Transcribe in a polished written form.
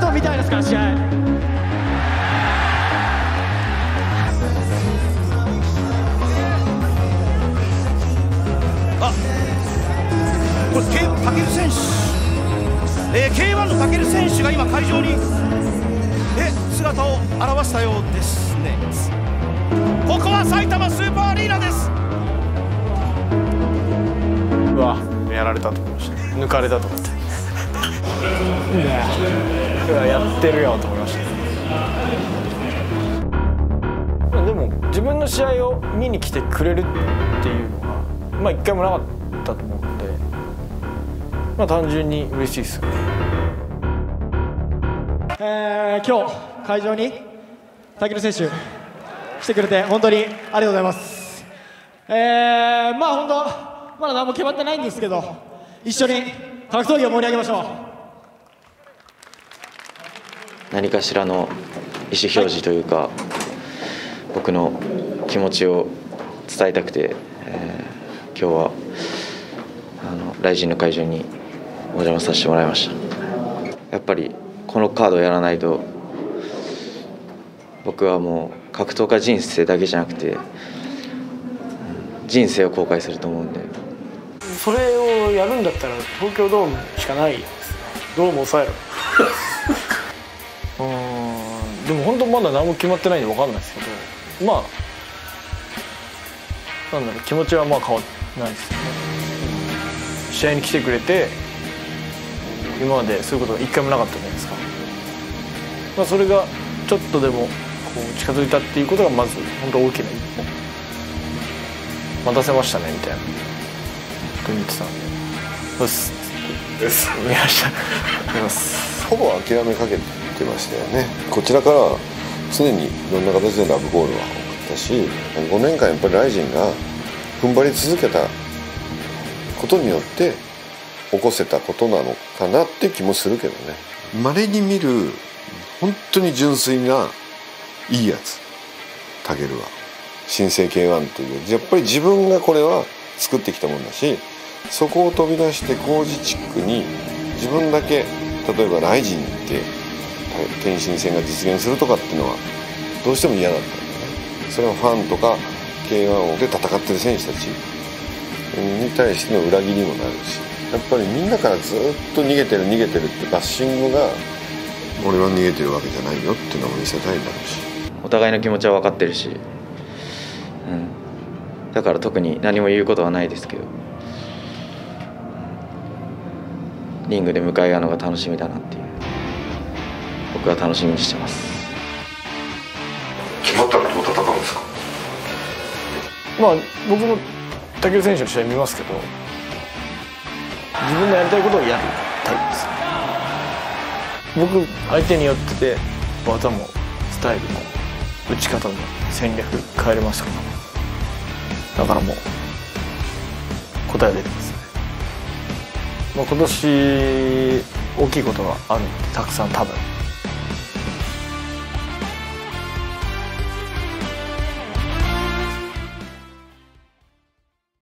と見たいですから試合。 これ武尊選手、K1 の武尊選手が今会場に姿を現したようですね。ここは埼玉スーパーアリーナです。 うわ、やられたと思いました。抜かれたと思ってうわ、やってるよと思いました。でも自分の試合を見に来てくれるっていうのはまあ一回もなかったと思うので、まあ単純に嬉しいですよね。 今日会場に武尊選手来てくれて本当にありがとうございます。まあ本当まだ何も決まってないんですけど、一緒に格闘技を盛り上げましょう。 何かしらの意思表示というか、僕の気持ちを伝えたくて、今日はRIZINの会場にお邪魔させてもらいました。やっぱりこのカードをやらないと僕はもう格闘家人生だけじゃなくて人生を後悔すると思うんで、 それをやるんだったら東京ドームしかないですね。ドーム抑えろでも本当まだ何も決まってないんで分かんないですけど、まあなんだろう、気持ちはまあ変わらないですよね。試合に来てくれて今までそういうことが一回もなかったじゃないですか。まあそれがちょっとでもこう近づいたっていうことがまず本当大きな一歩。待たせましたねみたいなこと言ってたんで、そうです見ました見ます。 ほぼ諦めかけてましたよね。こちらからは常にいろんな形でラブコールは送ったし、5年間やっぱりRIZINが踏ん張り続けたことによって起こせたことなのかなっていう気もするけどね。稀に見る本当に純粋ないいやつ、タゲルは新生 K1 というやっぱり自分がこれは作ってきたもんだし、そこを飛び出して工事チックに自分だけ例えばRIZINって天心戦が実現するとかっていうのはどうしても嫌だったんでね。それはファンとか K1 で戦ってる選手たちに対しての裏切りにもなるし、やっぱりみんなからずっと逃げてるってバッシングが俺は逃げてるわけじゃないよっていうのを見せたいんだろうし、 お互いの気持ちは分かってるし、だから特に何も言うことはないですけど、リングで向かい合うのが楽しみだなっていう、僕は楽しみにしてます。 決まったらどう戦うんですか？ まあ僕も武尊選手の試合見ますけど、自分のやりたいことをやるタイプです。僕相手によってて技もスタイルも打ち方も戦略変えれますから、だからもう答え出てますね。まあ、今年大きいことがあるんでたくさん多分。